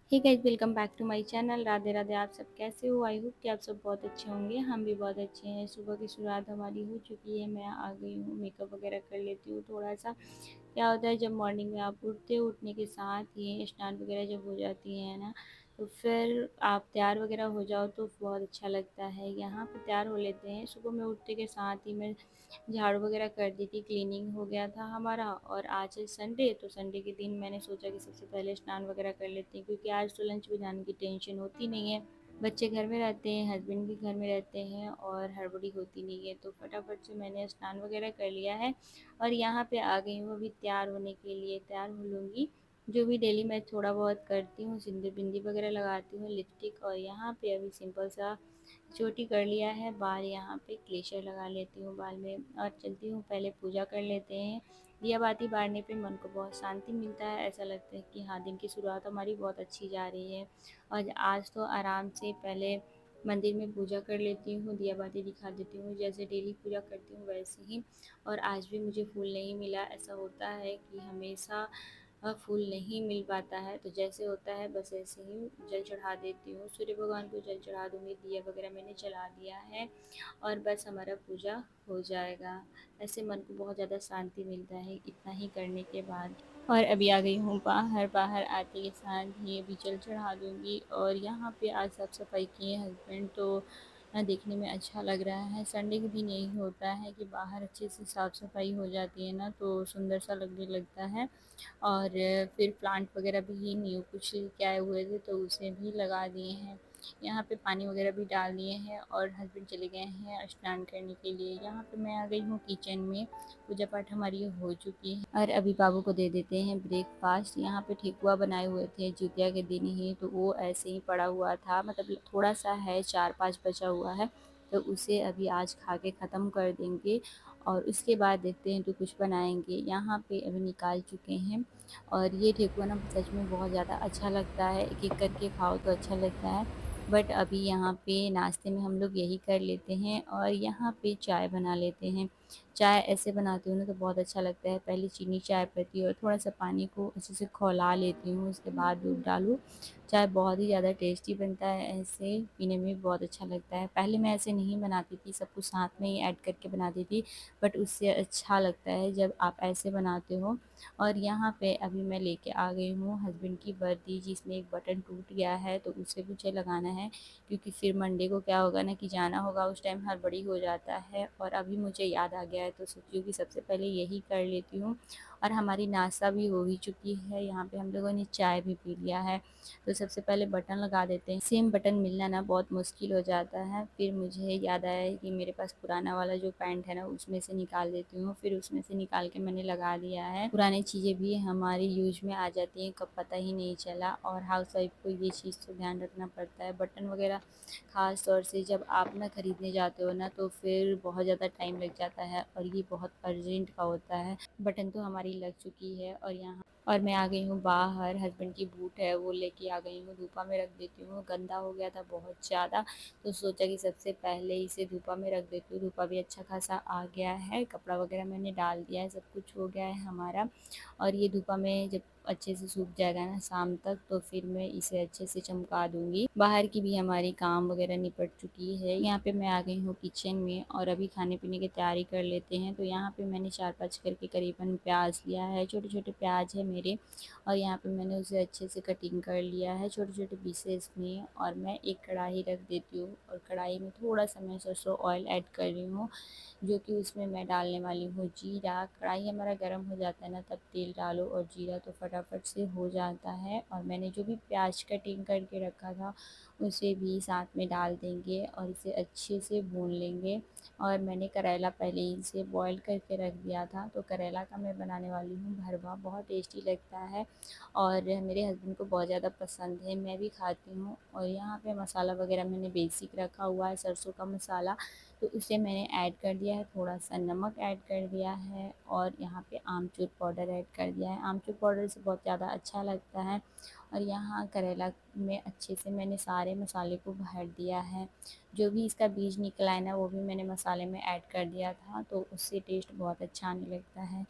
Hey guys, welcome back to my channel. Radhe Radhe. आप सब कैसे हो? आई होप कि आप सब बहुत अच्छे होंगे। हम भी बहुत अच्छे हैं। सुबह की शुरुआत हमारी हो चुकी है। मैं आ गई हूँ, मेकअप वगैरह कर लेती हूँ थोड़ा सा। क्या होता है, जब मॉर्निंग में आप उठने के साथ ही स्नान वगैरह जब हो जाती है ना, तो फिर आप तैयार वगैरह हो जाओ तो बहुत अच्छा लगता है। यहाँ पे तैयार हो लेते हैं। सुबह में उठने के साथ ही मैं झाड़ू वगैरह कर दी थी, क्लीनिंग हो गया था हमारा। और आज है संडे, तो संडे के दिन मैंने सोचा कि सबसे पहले स्नान वगैरह कर लेती हूँ, क्योंकि आज तो लंच बनाने की टेंशन होती नहीं है। बच्चे घर में रहते हैं, हस्बैंड भी घर में रहते हैं और हड़बड़ी होती नहीं है, तो फटाफट से मैंने स्नान वगैरह कर लिया है। और यहाँ पे आ गई हूँ अभी तैयार होने के लिए। तैयार हो लूँगी, जो भी डेली मैं थोड़ा बहुत करती हूँ, सिंदूर बिंदी वगैरह लगाती हूँ, लिपस्टिक। और यहाँ पे अभी सिंपल सा चोटी कर लिया है। बाल यहाँ पे क्लेचर लगा लेती हूँ बाल में और चलती हूँ। पहले पूजा कर लेते हैं। दिया बाती बारने पे मन को बहुत शांति मिलता है। ऐसा लगता है कि हाँ, दिन की शुरुआत हमारी बहुत अच्छी जा रही है। और आज तो आराम से पहले मंदिर में पूजा कर लेती हूँ, दिया बाती दिखा देती हूँ, जैसे डेली पूजा करती हूँ वैसे ही। और आज भी मुझे फूल नहीं मिला। ऐसा होता है कि हमेशा फूल नहीं मिल पाता है, तो जैसे होता है बस ऐसे ही जल चढ़ा देती हूँ। सूर्य भगवान को जल चढ़ा दूँगी। दिया वगैरह मैंने जला दिया है और बस हमारा पूजा हो जाएगा। ऐसे मन को बहुत ज़्यादा शांति मिलता है इतना ही करने के बाद। और अभी आ गई हूँ बाहर। बाहर आते के साथ ही अभी जल चढ़ा दूँगी। और यहाँ पे आज साफ़ सफाई किए हस्बैंड, तो देखने में अच्छा लग रहा है। संडे के दिन यही होता है कि बाहर अच्छे से साफ़ सफाई हो जाती है ना, तो सुंदर सा लगने लगता है। और फिर प्लांट वगैरह भी न्यू कुछ लेके आए हुए थे, तो उसे भी लगा दिए हैं। यहाँ पे पानी वगैरह भी डाल दिए हैं और हस्बैंड चले गए हैं स्नान करने के लिए। यहाँ पे मैं आ गई हूँ किचन में। पूजा पाठ हमारी हो चुकी है और अभी बाबू को दे देते हैं ब्रेकफास्ट। यहाँ पे ठेकुआ बनाए हुए थे जितिया के दिन ही, तो वो ऐसे ही पड़ा हुआ था, मतलब थोड़ा सा है, 4-5 बचा हुआ है, तो उसे अभी आज खा के ख़त्म कर देंगे। और उसके बाद देखते हैं तो कुछ बनाएंगे। यहाँ पे अभी निकाल चुके हैं। और ये ठेकुआ ना सच में बहुत ज़्यादा अच्छा लगता है। एक एक करके खाओ तो अच्छा लगता है। बट अभी यहाँ पे नाश्ते में हम लोग यही कर लेते हैं और यहाँ पे चाय बना लेते हैं। चाय ऐसे बनाती हूँ ना तो बहुत अच्छा लगता है। पहले चीनी चाय पत्ती और थोड़ा सा पानी को अच्छे से खौला लेती हूँ, उसके बाद दूध डालूँ। चाय बहुत ही ज़्यादा टेस्टी बनता है, ऐसे पीने में भी बहुत अच्छा लगता है। पहले मैं ऐसे नहीं बनाती थी, सब कुछ साथ में ही ऐड करके बनाती थी, बट उससे अच्छा लगता है जब आप ऐसे बनाते हो। और यहाँ पे अभी मैं लेके आ गई हूँ हस्बैंड की वर्दी, जिसमें एक बटन टूट गया है, तो उसे मुझे लगाना है, क्योंकि फिर मंडे को क्या होगा ना कि जाना होगा, उस टाइम हड़बड़ी हो जाता है। और अभी मुझे याद आ गया है, तो सोची कि सबसे पहले यही कर लेती हूँ। और हमारी नाश्ता भी हो ही चुकी है। यहाँ पे हम लोगों ने चाय भी पी लिया है, तो सबसे पहले बटन लगा देते हैं। सेम बटन मिलना ना बहुत मुश्किल हो जाता है। फिर मुझे याद आया कि मेरे पास पुराना वाला जो पैंट है ना, उसमें से निकाल देती हूँ। फिर उसमें से निकाल के मैंने लगा दिया है। पुरानी चीज़ें भी हमारी यूज में आ जाती हैं, कब पता ही नहीं चला। और हाउस वाइफ को ये चीज़ तो ध्यान रखना पड़ता है। बटन वगैरह ख़ास तौर से जब आप ना ख़रीदने जाते हो ना, तो फिर बहुत ज़्यादा टाइम लग जाता है और ये बहुत अर्जेंट का होता है। बटन तो हमारी लग चुकी है। और मैं आ गई हूँ बाहर। हस्बैंड की बूट है वो लेके आ गई हूँ, धूपा में रख देती हूँ। गंदा हो गया था बहुत ज़्यादा, तो सोचा कि सबसे पहले इसे धूपा में रख देती हूँ। धूपा भी अच्छा खासा आ गया है, कपड़ा वगैरह मैंने डाल दिया है, सब कुछ हो गया है हमारा। और ये धूपा में जब अच्छे से सूख जाएगा ना शाम तक, तो फिर मैं इसे अच्छे से चमका दूंगी। बाहर की भी हमारी काम वगैरह निपट चुकी है। यहाँ पे मैं आ गई हूँ किचन में और अभी खाने पीने की तैयारी कर लेते हैं। तो यहाँ पे मैंने 4-5 करके करीबन प्याज लिया है, छोटे छोटे प्याज है मेरे। और यहाँ पे मैंने उसे अच्छे से कटिंग कर लिया है छोटे छोटे पीसेस में। और मैं एक कढ़ाई रख देती हूँ और कढ़ाई में थोड़ा सा मैं सरसों ऑयल ऐड कर रही हूँ, जो कि उसमें मैं डालने वाली हूँ जीरा। कढ़ाई हमारा गर्म हो जाता है ना, तब तेल डालो और जीरा तो फटाफट से हो जाता है। और मैंने जो भी प्याज कटिंग करके रखा था उसे भी साथ में डाल देंगे और इसे अच्छे से भून लेंगे। और मैंने करेला पहले ही से बॉईल करके रख दिया था, तो करेला का मैं बनाने वाली हूँ भरवा। बहुत टेस्टी लगता है और मेरे हस्बैंड को बहुत ज़्यादा पसंद है, मैं भी खाती हूँ। और यहाँ पे मसाला वगैरह मैंने बेसिक रखा हुआ है, सरसों का मसाला, तो उसे मैंने ऐड कर दिया है। थोड़ा सा नमक ऐड कर दिया है और यहाँ पे आमचूर पाउडर ऐड कर दिया है। आमचूर पाउडर से बहुत ज़्यादा अच्छा लगता है। और यहाँ करेला में अच्छे से मैंने सारे मसाले को भर दिया है। जो भी इसका बीज निकला है ना, वो भी मैंने मसाले में ऐड कर दिया था, तो उससे टेस्ट बहुत अच्छा आने लगता है।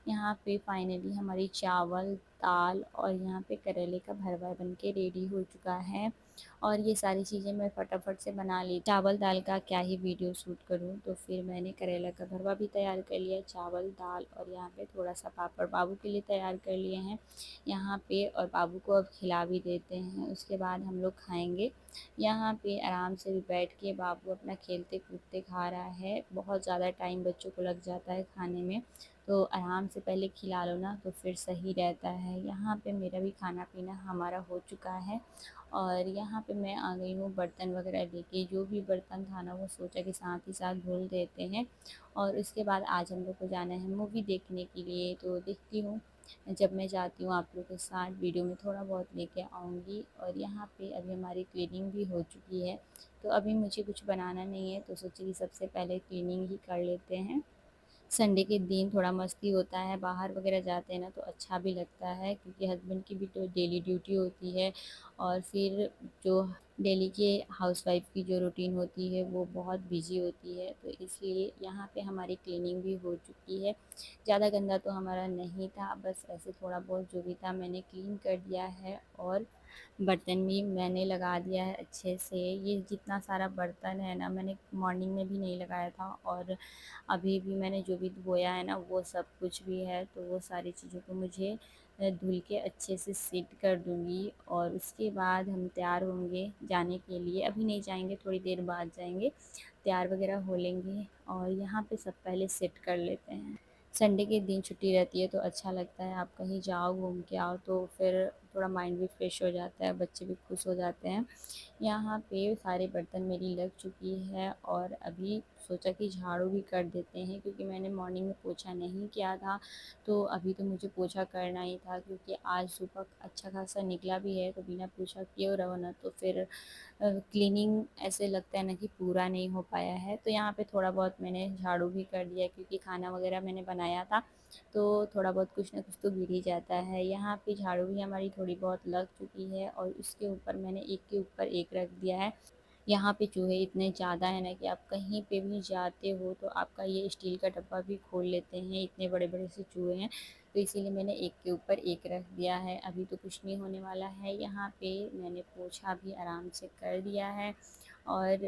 यहाँ पे फाइनली हमारी चावल, दाल और यहाँ पे करेले का भरवा बन के रेडी हो चुका है। और ये सारी चीज़ें मैं फटाफट से बना ली। चावल दाल का क्या ही वीडियो शूट करूँ, तो फिर मैंने करेला का भरवा भी तैयार कर लिया, चावल दाल और यहाँ पे थोड़ा सा पापड़ बाबू के लिए तैयार कर लिए हैं यहाँ पे, और बाबू को अब खिला भी देते हैं, उसके बाद हम लोग खाएंगे। यहाँ पे आराम से भी बैठ के बाबू अपना खेलते कूदते खा रहा है। बहुत ज़्यादा टाइम बच्चों को लग जाता है खाने में, तो आराम से पहले खिला लो ना तो फिर सही रहता है। यहाँ पे मेरा भी खाना पीना हमारा हो चुका है और यहाँ पे मैं आ गई हूँ बर्तन वगैरह लेके। जो भी बर्तन था ना वो सोचा कि साथ ही साथ धुल देते हैं। और उसके बाद आज हम लोग को जाना है मूवी देखने के लिए, तो देखती हूँ जब मैं जाती हूँ आप लोग के साथ वीडियो में थोड़ा बहुत लेके आऊँगी। और यहाँ पे अभी हमारी क्लीनिंग भी हो चुकी है, तो अभी मुझे कुछ बनाना नहीं है, तो सोची कि सबसे पहले क्लीनिंग ही कर लेते हैं। संडे के दिन थोड़ा मस्ती होता है, बाहर वगैरह जाते हैं ना तो अच्छा भी लगता है, क्योंकि हस्बैंड की भी तो डेली ड्यूटी होती है और फिर जो डेली के हाउसवाइफ की जो रूटीन होती है वो बहुत बिजी होती है। तो इसलिए यहाँ पे हमारी क्लीनिंग भी हो चुकी है। ज़्यादा गंदा तो हमारा नहीं था, बस ऐसे थोड़ा बहुत जो भी था मैंने क्लीन कर दिया है और बर्तन भी मैंने लगा दिया है अच्छे से। ये जितना सारा बर्तन है ना मैंने मॉर्निंग में भी नहीं लगाया था, और अभी भी मैंने जो भी धोया है ना वो सब कुछ भी है, तो वो सारी चीज़ों को मुझे धुल के अच्छे से सेट कर दूँगी। और उसके बाद हम तैयार होंगे जाने के लिए। अभी नहीं जाएंगे, थोड़ी देर बाद जाएंगे, तैयार वगैरह हो लेंगे और यहाँ पे सब पहले सेट कर लेते हैं। संडे के दिन छुट्टी रहती है तो अच्छा लगता है, आप कहीं जाओ घूम के आओ तो फिर थोड़ा माइंड भी फ्रेश हो जाता है, बच्चे भी खुश हो जाते हैं। यहाँ पे सारे बर्तन मेरी लग चुकी है और अभी सोचा कि झाड़ू भी कर देते हैं, क्योंकि मैंने मॉर्निंग में पोछा नहीं किया था, तो अभी तो मुझे पोछा करना ही था, क्योंकि आज सुबह अच्छा खासा निकला भी है, तो बिना पोछा किए रहो ना तो फिर क्लीनिंग ऐसे लगता है ना कि पूरा नहीं हो पाया है। तो यहाँ पे थोड़ा बहुत मैंने झाड़ू भी कर दिया, क्योंकि खाना वगैरह मैंने बनाया था तो थोड़ा बहुत कुछ ना कुछ तो गिर ही जाता है। यहाँ पे झाड़ू भी हमारी थोड़ी बहुत लग चुकी है और उसके ऊपर मैंने एक के ऊपर एक रख दिया है। यहाँ पे चूहे इतने ज़्यादा है ना कि आप कहीं पे भी जाते हो तो आपका ये स्टील का डब्बा भी खोल लेते हैं, इतने बड़े बड़े से चूहे हैं। तो इसीलिए मैंने एक के ऊपर एक रख दिया है। अभी तो कुछ नहीं होने वाला है। यहाँ पे मैंने पोछा भी आराम से कर दिया है और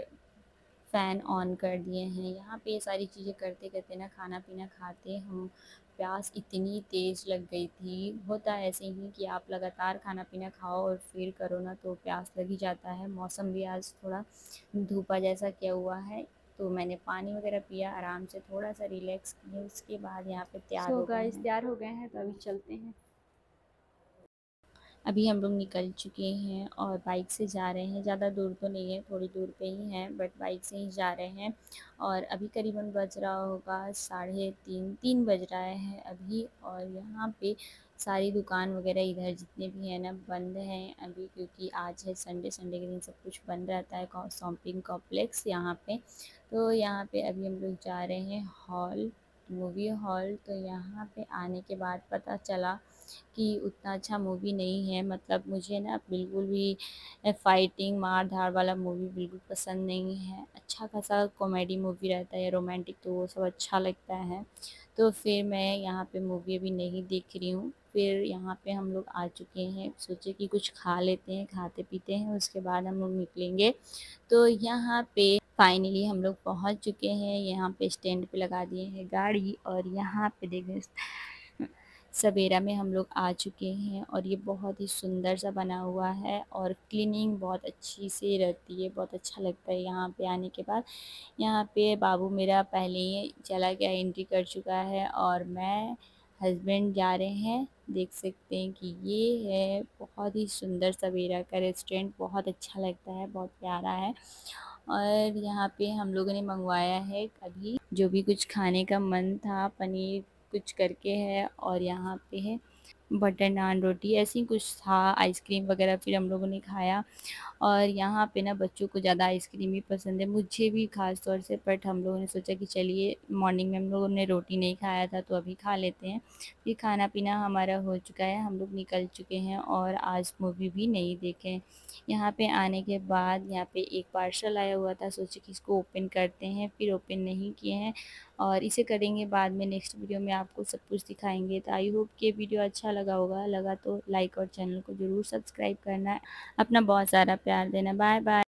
फ़ैन ऑन कर दिए हैं। यहाँ पे ये सारी चीज़ें करते करते ना खाना पीना खाते हम, प्यास इतनी तेज़ लग गई थी। होता है ऐसे ही कि आप लगातार खाना पीना खाओ और फिर करो ना तो प्यास लग ही जाता है। मौसम भी आज थोड़ा धूपा जैसा किया हुआ है, तो मैंने पानी वगैरह पिया, आराम से थोड़ा सा रिलैक्स किए, उसके बाद यहाँ पे तैयार हो गए गाइस हैं। तैयार हो गए हैं, तो अभी चलते हैं। अभी हम लोग निकल चुके हैं और बाइक से जा रहे हैं। ज़्यादा दूर तो नहीं है, थोड़ी दूर पे ही है, बट बाइक से ही जा रहे हैं। और अभी करीबन बज रहा होगा 3:30 बज रहा है अभी। और यहाँ पे सारी दुकान वगैरह इधर जितने भी हैं ना बंद हैं अभी, क्योंकि आज है संडे। संडे के दिन सब कुछ बंद रहता है शॉपिंग कॉम्प्लेक्स यहाँ पे। तो यहाँ पे अभी हम लोग जा रहे हैं हॉल, मूवी हॉल। तो यहाँ पे आने के बाद पता चला कि उतना अच्छा मूवी नहीं है। मतलब मुझे ना बिल्कुल भी फाइटिंग मार धाड़ वाला मूवी बिल्कुल पसंद नहीं है। अच्छा खासा कॉमेडी मूवी रहता है, रोमांटिक, तो वो सब अच्छा लगता है। तो फिर मैं यहाँ पे मूवी अभी नहीं देख रही हूँ। फिर यहाँ पे हम लोग आ चुके हैं, सोचे कि कुछ खा लेते हैं, खाते पीते हैं, उसके बाद हम लोग निकलेंगे। तो यहाँ पे फाइनली हम लोग पहुँच चुके हैं। यहाँ पे स्टैंड पे लगा दिए हैं गाड़ी और यहाँ पे देखें सवेरा में हम लोग आ चुके हैं और ये बहुत ही सुंदर सा बना हुआ है और क्लीनिंग बहुत अच्छी से रहती है। बहुत अच्छा लगता है यहाँ पे आने के बाद। यहाँ पे बाबू मेरा पहले ही चला गया, एंट्री कर चुका है और मैं हस्बैंड जा रहे हैं। देख सकते हैं कि ये है बहुत ही सुंदर सवेरा का रेस्टोरेंट, बहुत अच्छा लगता है, बहुत प्यारा है। और यहाँ पे हम लोगों ने मंगवाया है अभी जो भी कुछ खाने का मन था, पनीर कुछ करके है और यहाँ पे है बटर नान रोटी, ऐसे ही कुछ था, आइसक्रीम वगैरह फिर हम लोगों ने खाया। और यहाँ पे ना बच्चों को ज़्यादा आइसक्रीम ही पसंद है, मुझे भी ख़ास तौर से, बट हम लोगों ने सोचा कि चलिए मॉर्निंग में हम लोगों ने रोटी नहीं खाया था तो अभी खा लेते हैं। ये खाना पीना हमारा हो चुका है, हम लोग निकल चुके हैं और आज मूवी भी नहीं देखे। यहाँ पे आने के बाद यहाँ पे एक पार्सल आया हुआ था, सोचे कि इसको ओपन करते हैं, फिर ओपन नहीं किए हैं और इसे करेंगे बाद में, नेक्स्ट वीडियो में आपको सब कुछ दिखाएँगे। तो आई होप कि ये वीडियो अच्छा लगा होगा, लगा तो लाइक और चैनल को ज़रूर सब्सक्राइब करना। अपना बहुत सारा प्यार देना। Bye bye.